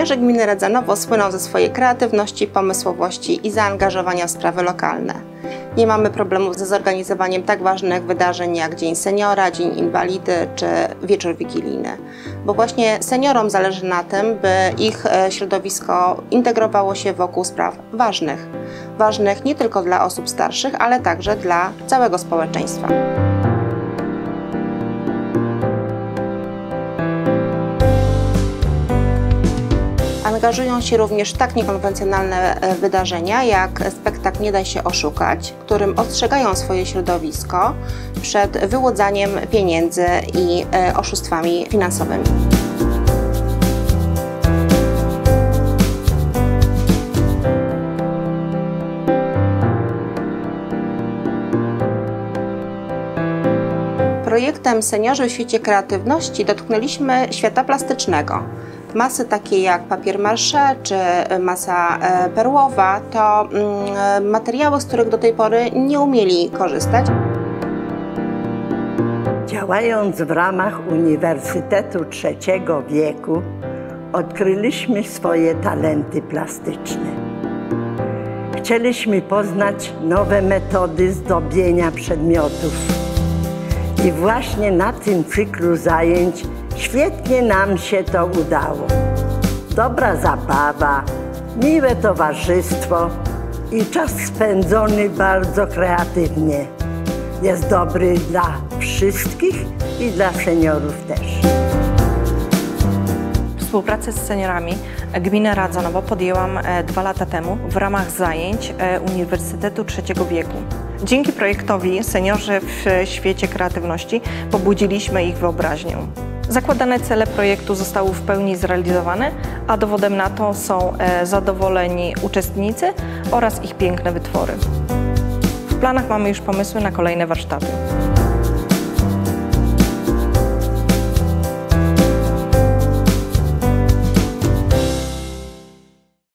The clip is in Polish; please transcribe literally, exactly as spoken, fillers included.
Seniorzy gminy Radzanowo słyną ze swojej kreatywności, pomysłowości i zaangażowania w sprawy lokalne. Nie mamy problemu ze zorganizowaniem tak ważnych wydarzeń jak Dzień Seniora, Dzień Inwalidy czy Wieczór Wigilijny, bo właśnie seniorom zależy na tym, by ich środowisko integrowało się wokół spraw ważnych. Ważnych nie tylko dla osób starszych, ale także dla całego społeczeństwa. Angażują się również w tak niekonwencjonalne wydarzenia jak spektakl Nie daj się oszukać, którym ostrzegają swoje środowisko przed wyłudzaniem pieniędzy i oszustwami finansowymi. Projektem Seniorzy w świecie kreatywności dotknęliśmy świata plastycznego. Masy takie jak papier mâché czy masa perłowa to materiały, z których do tej pory nie umieli korzystać. Działając w ramach Uniwersytetu Trzeciego Wieku, odkryliśmy swoje talenty plastyczne. Chcieliśmy poznać nowe metody zdobienia przedmiotów. I właśnie na tym cyklu zajęć świetnie nam się to udało. Dobra zabawa, miłe towarzystwo i czas spędzony bardzo kreatywnie. Jest dobry dla wszystkich i dla seniorów też. Współpracę z seniorami gmina Radzanowo podjęłam dwa lata temu w ramach zajęć Uniwersytetu Trzeciego Wieku. Dzięki projektowi Seniorzy w świecie kreatywności pobudziliśmy ich wyobraźnię. Zakładane cele projektu zostały w pełni zrealizowane, a dowodem na to są zadowoleni uczestnicy oraz ich piękne wytwory. W planach mamy już pomysły na kolejne warsztaty.